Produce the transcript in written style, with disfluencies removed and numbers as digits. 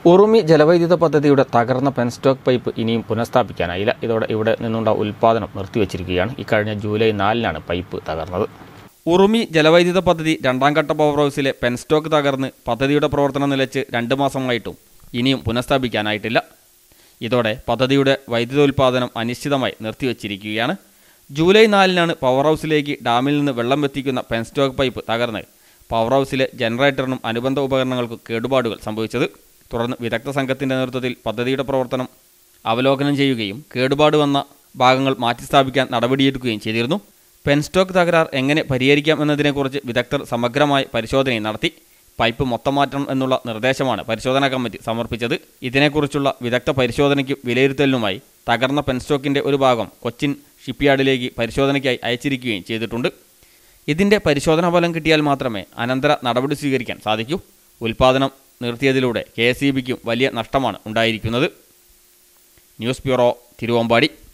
ഉറുമി ജലവൈദ്യുത പദ്ധതിയുടെ തകർന്ന പെൻസ്റ്റോക്ക് പൈപ്പ് ഇനിയും പുനഃസ്ഥാപിക്കാനായില്ല. ഇതോടെ ഇവിടെ നിന്നുള്ള ഉൽപ്പാദനം നിർത്തിവച്ചിരിക്കുകയാണ്. ഇക്കഴിഞ്ഞ ജൂലൈ 4-നാണ് പൈപ്പ് തകർന്നത്. ഉറുമി ജലവൈദ്യുത പദ്ധതി രണ്ടാംഘട്ട പവർ ഹൗസിലെ പെൻസ്റ്റോക്ക് തകർന്ന് പദ്ധതിയുടെ പ്രവർത്തനം നിലച്ച് 2 മാസമായിട്ടും ഇനിയും പുനഃസ്ഥാപിക്കാനായിട്ടില്ല. ഇതോടെ പദ്ധതിയുടെ വൈദ്യുതോൽപാദനം അനിശ്ചിതമായി നിർത്തിവച്ചിരിക്കുകയാണ്. ജൂലൈ 4-നാണ് പവർ ഹൗസിലേക്ക് ഡാമിൽ നിന്ന് വെള്ളം എത്തിക്കുന്ന പെൻസ്റ്റോക്ക് പൈപ്പ് തകർന്ന് പവർ ഹൗസിലെ ജനറേറ്ററിനും അനുബന്ധ ഉപകരണങ്ങൾക്കും കേടുപാടുകൾ സംഭവിച്ചത്. തുടർന്ന് വിദഗ്ധ സംഘത്തിൻ്റെ നേതൃത്വത്തിൽ പദ്ധതിയുടെ പ്രവർത്തനം അവലോകനം ചെയ്യുകയും കേടുപാട് വന്ന ഭാഗങ്ങൾ മാറ്റിസ്ഥാപിക്കാൻ നടപടിയെടുക്കുകയും ചെയ്തിരുന്നു. പെൻസ്റ്റോക്ക് തകരാർ എങ്ങനെ പരിഹരിക്കാം എന്നതിനെക്കുറിച്ച് വിദഗ്ധർ സമഗ്രമായ പരിശോധനയും നടത്തി. പൈപ്പ് മൊത്തം മാറ്റണം എന്നുള്ള നിർദ്ദേശമാണ് പരിശോധനാ കമ്മിറ്റി സമർപ്പിച്ചത്. ഇതിനെക്കുറിച്ചുള്ള വിദഗ്ധ പരിശോധനയ്ക്കും വിലയിരുത്തലിനുമായി തകർന്ന പെൻസ്റ്റോക്കിൻ്റെ ഒരു ഭാഗം കൊച്ചിൻ ഷിപ്പ്യാർഡിലേക്ക് പരിശോധനയ്ക്കായി അയച്ചിരിക്കുകയും ചെയ്തിട്ടുണ്ട്. ഇതിൻ്റെ പരിശോധനാ ഫലം കിട്ടിയാൽ മാത്രമേ അനന്തര നടപടി സ്വീകരിക്കാൻ സാധിക്കൂ. ഉൽപ്പാദനം നിർത്തിയതിലൂടെ KSEBിക്കും വലിയ നഷ്ടമാണ് ഉണ്ടായിരിക്കുന്നത്. News bureau, Thiruvambady.